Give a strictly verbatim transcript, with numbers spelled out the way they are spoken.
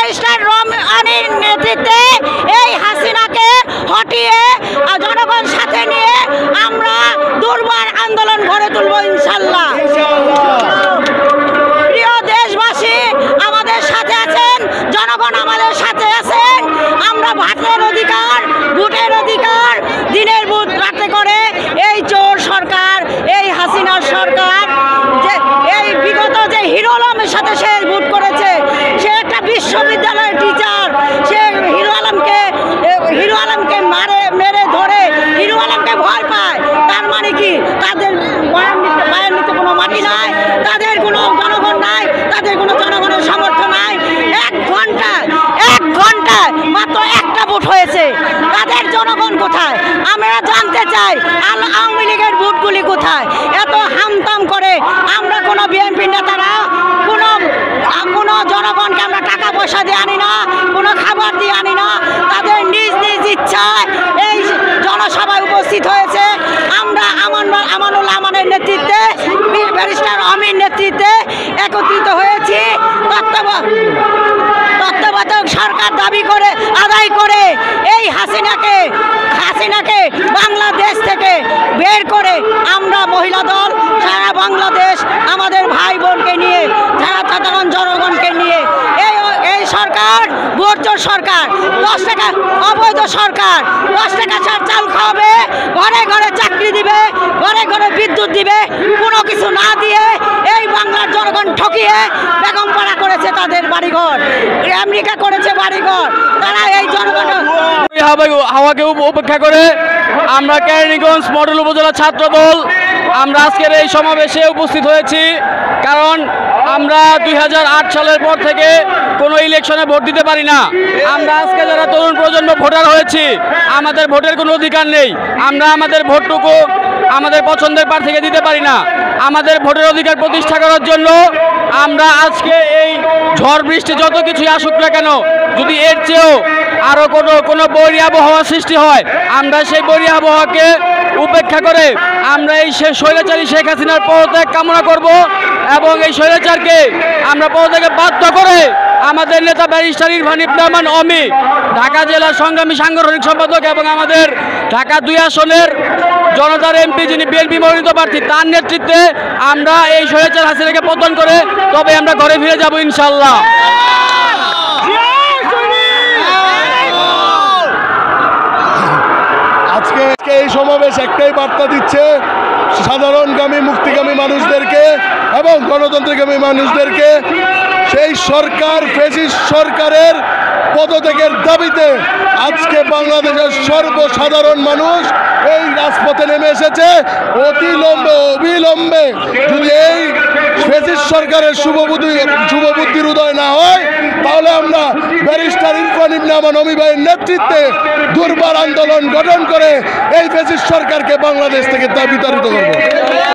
Barrister রহমানের নেতৃত্বে এই হাসিনাকে হটিয়ে জনগণ সাথে নিয়ে আমরা দুর্বার আন্দোলন গড়ে তুলব ইনশাল্লাহ। প্রিয় দেশবাসী, আমাদের সাথে আছেন, জনগণ আমাদের সাথে আছেন। আমরা ভোটের অধিকার ভোটের অধিকার দিনের ভোট রাতে করে এই চোর সরকার, এই হাসিনার সরকার, যে এই বিগত যে হিরো আলমের সাথে সে ভোট করেছে, সে একটা বিশ্ববিদ্যালয়ের টিচার, সে হিরো আলমকে হিরো আলমকে মারে মেরে ধরে হিরো আলমকে ভয় পায়। তার মানে কি তাদের বয়ান নিতে বয়ান নিতে কোনো মাটি নাই, তাদের কোনো জনগণ নাই, তাদের কোনো জনগণের সামর্থ্য নাই। এক ঘন্টায় এক ঘন্টায় মাত্র একটা ভোট হয়েছে, তাদের জনগণ কোথায় আমরা জানতে চাই। আওয়ামী লীগের ভোটগুলি কোথায়? এত হামতাম করে আমরা কোনো বিএনপি নেতারা কোনো কোনো জনগণকে আমরা টাকা পয়সা দিয়ে আনি না, কোনো খাবার দিয়ে আনি না, তাদের নিজ নিজ ইচ্ছায় এই জনসভায় উপস্থিত হয়েছে। আমরা আমান আমানুল্লাহ আমানের নেতৃত্বে, ব্যারিস্টার আমির নেতৃত্বে একত্রিত হয়েছি। তত্ত্বাবধায়ক সরকার দাবি করে আদায় করে এই হাসিনাকে হাসিনাকে বাংলাদেশ থেকে বের করে আমরা মহিলা দল সারা বাংলাদেশ আমাদের ভাই বোনকে নিয়ে, যারা সাধারণ জনগণকে নিয়ে, এই এই সরকার ভোটচোর সরকার, দশ টাকা অবৈধ সরকার, দশ টাকা চাল খাওয়াবে, ঘরে ঘরে চাকরি দিবে, ঘরে ঘরে বিদ্যুৎ দিবে, কোনো কিছু না দিয়ে এই বাংলার জনগণ ঠকিয়ে বেগমপাড়া করেছে তাদের বাড়িঘর, আমেরিকা করেছে বাড়িঘর। তারা এই জনগণ হাওয়াকে উপেক্ষা করে আমরা কেরানীগঞ্জ মডেল উপজেলা ছাত্র দল আমরা আজকের এই সমাবেশে উপস্থিত হয়েছি। কারণ আমরা দুই হাজার আট সালের পর থেকে কোনো ইলেকশনে ভোট দিতে পারি না। আমরা আজকে যারা তরুণ প্রজন্ম ভোটার হয়েছি, আমাদের ভোটের কোনো অধিকার নেই। আমরা আমাদের ভোটটুকু আমাদের পছন্দের প্রার্থীকে দিতে পারি না। আমাদের ভোটের অধিকার প্রতিষ্ঠা করার জন্য আমরা আজকে এই ঝড় বৃষ্টি যত কিছুই আসুক না কেন, যদি এর চেয়েও আরও কোনো কোনো বৈরী আবহাওয়া সৃষ্টি হয়, আমরা সেই বৈরী আবহাওয়াকে উপেক্ষা করে আমরা এই স্বৈরাচারী শেখ হাসিনার পদত্যাগ কামনা করব এবং এই স্বৈরাচারকে আমরা পদত্যাগে বাধ্য করে আমাদের নেতা ব্যারিস্টার ইরফান ইবনে আমান অমি, ঢাকা জেলার সংগ্রামী সাংগঠনিক সম্পাদক এবং আমাদের ঢাকা দুই আসনের জনতার এমপি, যিনি বিএনপি মনোনীত প্রার্থী, তার নেতৃত্বে আমরা এই স্বৈরাচার হাসিনাকে পতন করে তবে আমরা ঘরে ফিরে যাব ইনশাল্লাহ। আজকে এই সমাবেশ একটাই বার্তা দিচ্ছে সাধারণগামী মুক্তিগামী মানুষদেরকে এবং গণতন্ত্রগামী মানুষদেরকে, সেই সরকার ফ্যাসিস্ট সরকারের পদত্যাগের দাবিতে আজকে বাংলাদেশের সর্বসাধারণ মানুষ এই রাজপথে নেমে এসেছে। অতিলম্বে অবিলম্বে যদি এই ফ্যাসিস্ট সরকারের শুভবুদ্ধি শুভবুদ্ধির উদয় না হয়, তাহলে আমরা ব্যারিস্টার ইরফান ইবনে আমান অমি ভাইয়ের নেতৃত্বে দুর্বার আন্দোলন গঠন করে এই ফ্যাসিস্ট সরকারকে বাংলাদেশ থেকে বিতাড়িত করব।